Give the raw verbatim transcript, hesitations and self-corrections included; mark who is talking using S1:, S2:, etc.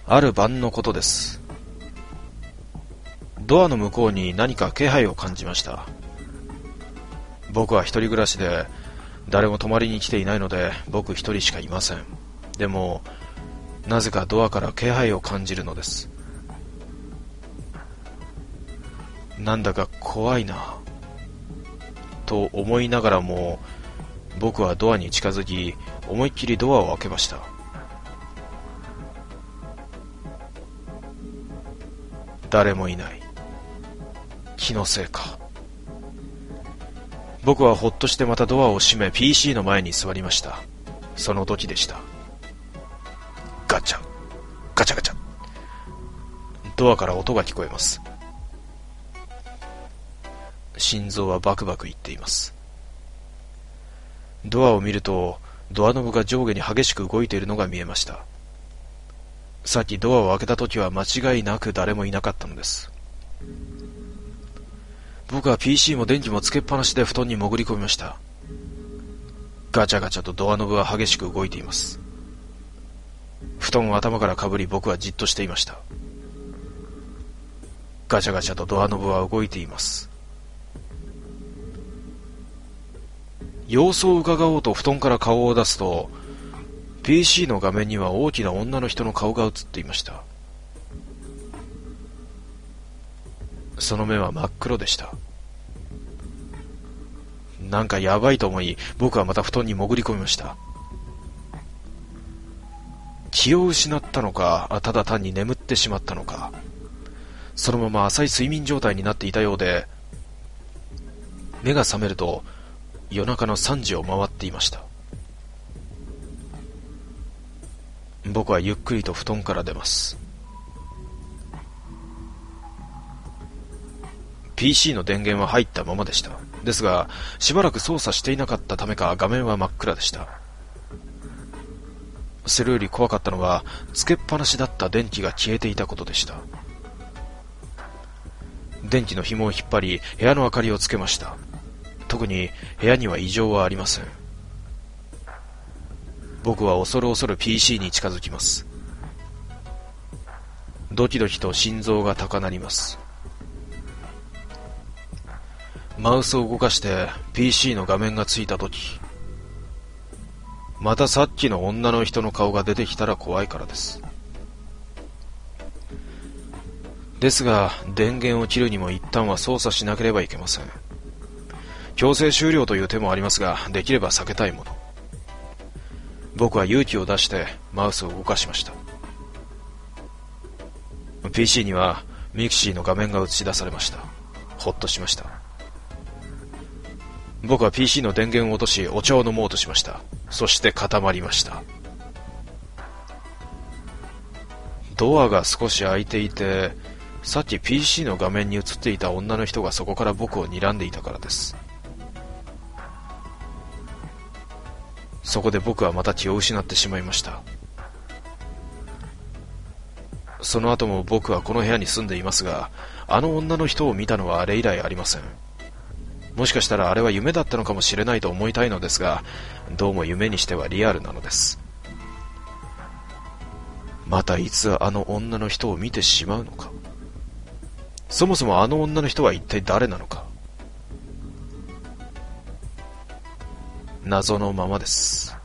S1: ある晩のことです。ドアの向こうに何か気配を感じました。僕は一人暮らしで誰も泊まりに来ていないので僕一人しかいません。でもなぜかドアから気配を感じるのです。なんだか怖いなと思いながらも、僕はドアに近づき思いっきりドアを開けました。誰もいない。気のせいか。僕はほっとしてまたドアを閉め ピーシー の前に座りました。その時でした。ガチャガチャガチャ、ドアから音が聞こえます。心臓はバクバクいっています。ドアを見るとドアノブが上下に激しく動いているのが見えました。さっきドアを開けた時は間違いなく誰もいなかったのです。僕は ピーシー も電気もつけっぱなしで布団に潜り込みました。ガチャガチャとドアノブは激しく動いています。布団を頭からかぶり僕はじっとしていました。ガチャガチャとドアノブは動いています。様子を伺おうと布団から顔を出すと ピーシー の画面には大きな女の人の顔が映っていました。その目は真っ黒でした。なんかやばいと思い僕はまた布団に潜り込みました。気を失ったのか、ただ単に眠ってしまったのか、そのまま浅い睡眠状態になっていたようで、目が覚めると夜中のさんじを回っていました。僕はゆっくりと布団から出ます。 ピーシー の電源は入ったままでした。ですがしばらく操作していなかったためか画面は真っ暗でした。それより怖かったのはつけっぱなしだった電気が消えていたことでした。電気の紐を引っ張り部屋の明かりをつけました。特に部屋には異常はありません。僕は恐る恐る ピーシー に近づきます。ドキドキと心臓が高鳴ります。マウスを動かして ピーシー の画面がついた時、またさっきの女の人の顔が出てきたら怖いからです。ですが電源を切るにも一旦は操作しなければいけません。強制終了という手もありますが、できれば避けたいもの。僕は勇気を出してマウスを動かしました。 ピーシー にはミクシーの画面が映し出されました。ほっとしました。僕は ピーシー の電源を落としお茶を飲もうとしました。そして固まりました。ドアが少し開いていて、さっき ピーシー の画面に映っていた女の人がそこから僕を睨んでいたからです。そこで僕はまた気を失ってしまいました。その後も僕はこの部屋に住んでいますが、あの女の人を見たのはあれ以来ありません。もしかしたらあれは夢だったのかもしれないと思いたいのですが、どうも夢にしてはリアルなのです。またいつあの女の人を見てしまうのか。そもそもあの女の人は一体誰なのか。謎のままです。